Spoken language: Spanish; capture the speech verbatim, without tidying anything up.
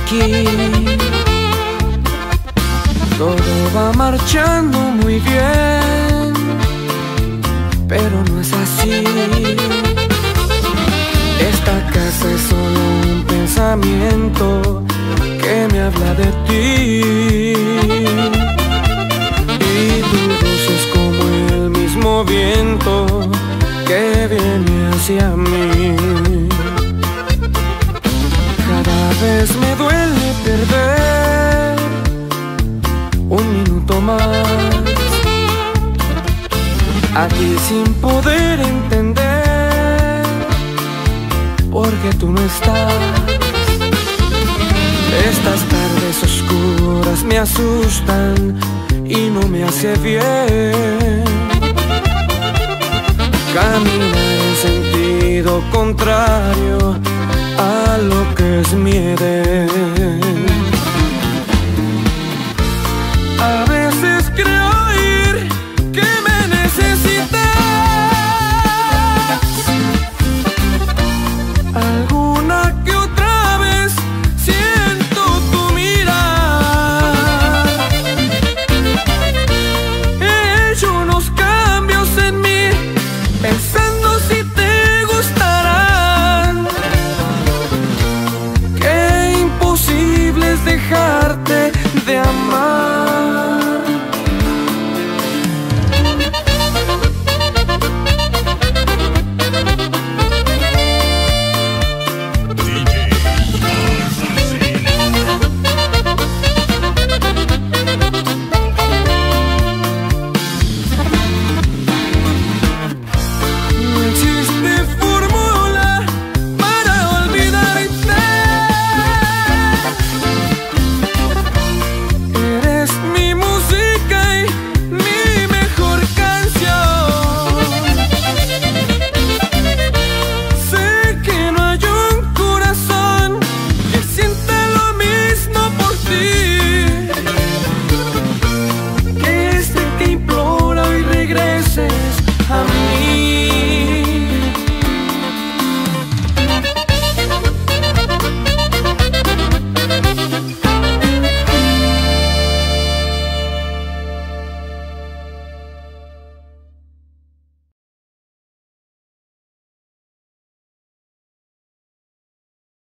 aquí. Todo va marchando muy bien, pero no es así. Esta casa es solo un pensamiento que me habla de ti, y tu voz es como el mismo viento que viene hacia mí. Cada vez me duele perder un minuto más aquí sin poder entender por qué tú no estás. Estas tardes oscuras me asustan y no me hace bien. Camina en sentido contrario a lo que es mi edén.